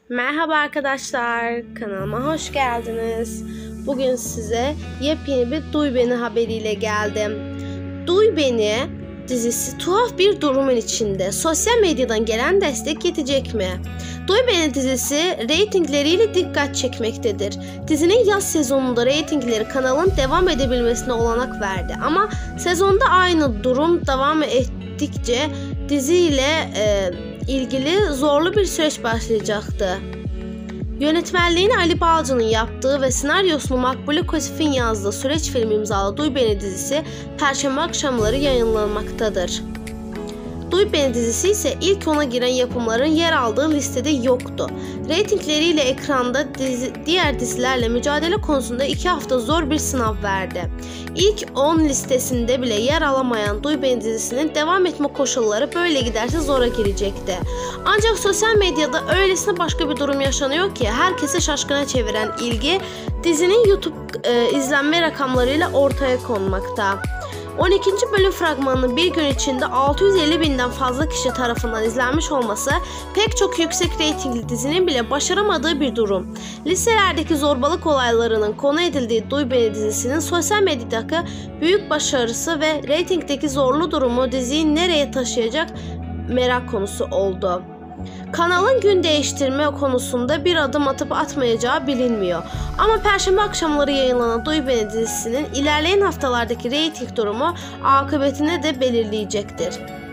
Merhaba arkadaşlar, kanalıma hoş geldiniz. Bugün size yepyeni bir Duy Beni haberiyle geldim. Duy Beni dizisi tuhaf bir durumun içinde. Sosyal medyadan gelen destek yetecek mi? Duy Beni dizisi reytingleriyle dikkat çekmektedir. Dizinin yaz sezonunda reytingleri kanalın devam edebilmesine olanak verdi. Ama sezonda aynı durum devam ettikçe diziyle ilgili zorlu bir süreç başlayacaktı. Yönetmenliğini Ali Balcı'nın yaptığı ve senaryosunu Makbule Kosif'in yazdığı süreç filmi imzalı Duy Beni dizisi Perşembe akşamları yayınlanmaktadır. Duy Beni dizisi ise ilk ona giren yapımların yer aldığı listede yoktu. Reytingleriyle ekranda diğer dizilerle mücadele konusunda 2 hafta zor bir sınav verdi. İlk 10 listesinde bile yer alamayan Duy Beni dizisinin devam etme koşulları böyle giderse zora girecekti. Ancak sosyal medyada öylesine başka bir durum yaşanıyor ki herkesi şaşkına çeviren ilgi dizinin YouTube izlenme rakamlarıyla ortaya konmakta. 12. bölüm fragmanının bir gün içinde 650 binden fazla kişi tarafından izlenmiş olması pek çok yüksek reytingli dizinin bile başaramadığı bir durum. Liselerdeki zorbalık olaylarının konu edildiği Duy Beni dizisinin sosyal medyadaki büyük başarısı ve reytingdeki zorlu durumu diziyi nereye taşıyacak merak konusu oldu. Kanalın gün değiştirme konusunda bir adım atıp atmayacağı bilinmiyor. Ama Perşembe akşamları yayınlanan Duy Beni dizisinin ilerleyen haftalardaki reyting durumu akıbetini de belirleyecektir.